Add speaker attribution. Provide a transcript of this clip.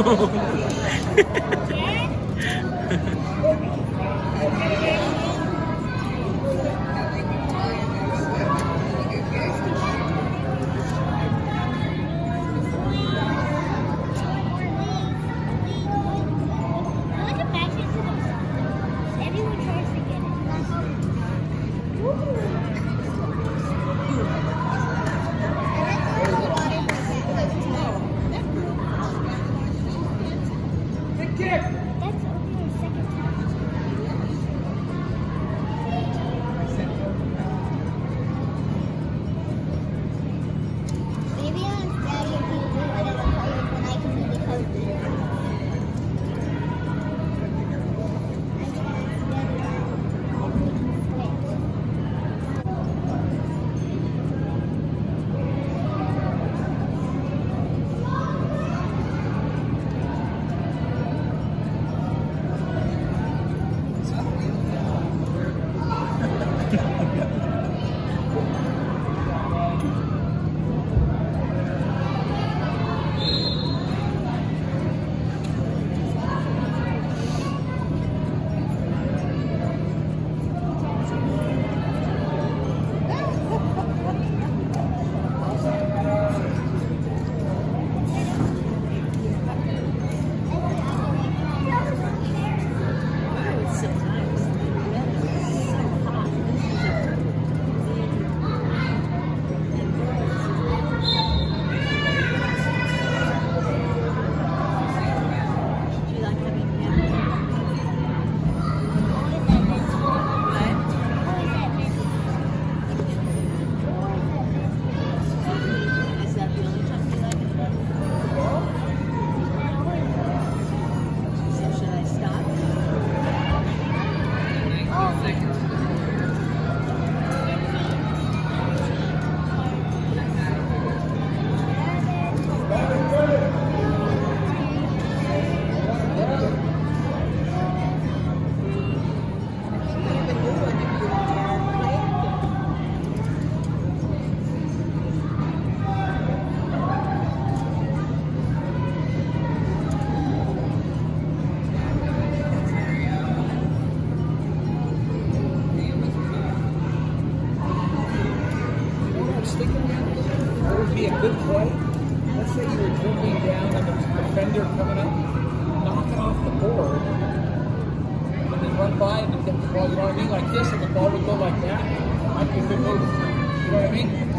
Speaker 1: What would be a good play? Let's say you were dribbling down and there's a defender coming up, knock it off the board, and then run by him and get the ball, you know what I mean? Like this, and the ball would go like that. Might be a good move. You know what I mean?